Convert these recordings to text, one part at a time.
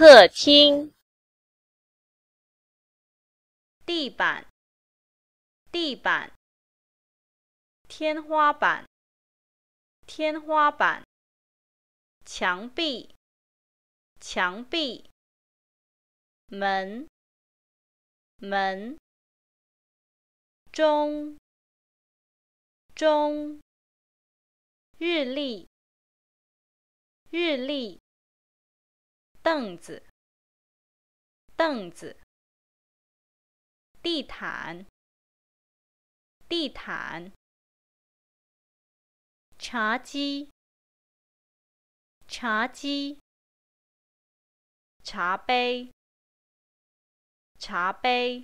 客厅。地板，地板。天花板，天花板。墙壁，墙壁。门，门。钟，钟。日历，日历。凳子，凳子。地毯，地毯。茶几，茶几。茶杯，茶杯。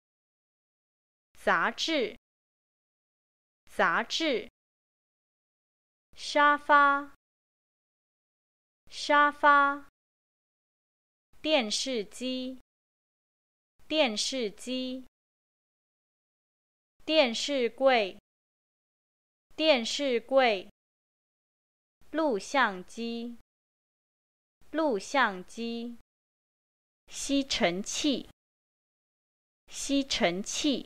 杂志，杂志。沙发，沙发。电视机，电视机。电视柜，电视柜。录像机，录像机。吸尘器，吸尘器。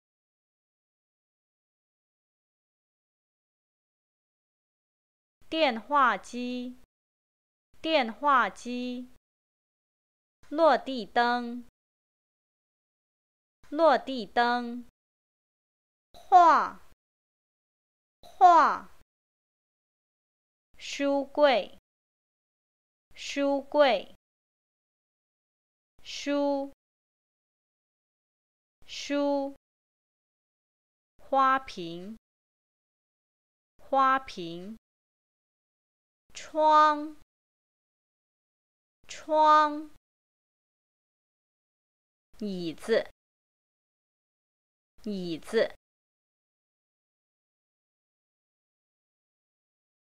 电话机，电话机。落地灯，落地灯。画，画。书柜，书柜。书，书。花瓶，花瓶。窗，窗。椅子，椅子。